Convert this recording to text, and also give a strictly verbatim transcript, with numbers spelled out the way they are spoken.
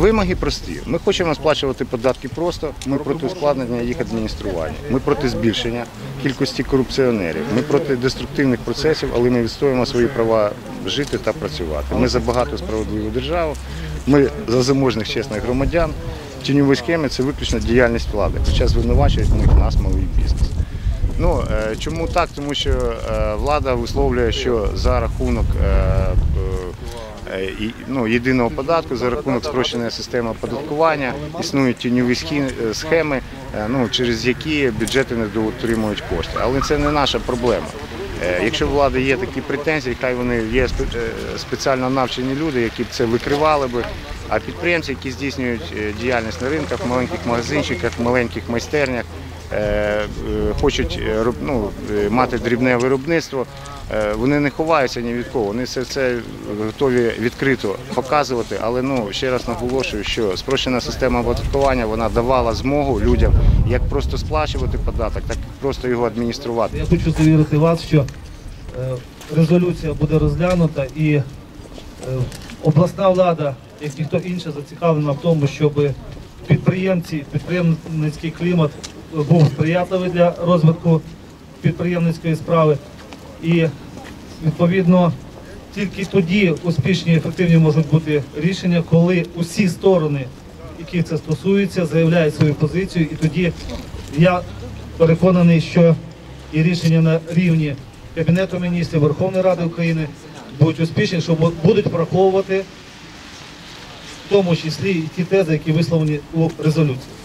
вимоги прості. Ми хочемо сплачувати податки просто, ми проти ускладнення їх адміністрування, ми проти збільшення кількості корупціонерів, ми проти деструктивних процесів, але ми відстоюємо свої права жити та працювати. Ми за багату справедливу державу, ми за заможних чесних громадян. Тіньові схеми – це виключно діяльність влади, хоча звинувачують в них нас, малий бізнес. Ну, чому так? Тому що влада висловлює, що за рахунок ну, єдиного податку, за рахунок спрощеної системи оподаткування існують тіньові схеми, ну, через які бюджети не доотримують кошти. Але це не наша проблема. Якщо у влади є такі претензії, хай вони є спеціально навчені люди, які б це викривали би, а підприємці, які здійснюють діяльність на ринках, в маленьких магазинчиках, в маленьких майстернях, хочуть ну, мати дрібне виробництво, вони не ховаються ні від кого, вони все це готові відкрито показувати, але ну, ще раз наголошую, що спрощена система оподаткування, вона давала змогу людям як просто сплачувати податок, так і просто його адмініструвати. Я хочу завірити вас, що резолюція буде розглянута і обласна влада, як ніхто інший, зацікавлена в тому, щоб підприємці, підприємницький клімат був сприятливий для розвитку підприємницької справи. І, відповідно, тільки тоді успішні і ефективні можуть бути рішення, коли усі сторони, які це стосуються, заявляють свою позицію. І тоді я переконаний, що і рішення на рівні Кабінету міністрів, Верховної Ради України будуть успішні, що будуть враховувати в тому числі і ті тези, які висловлені у резолюції.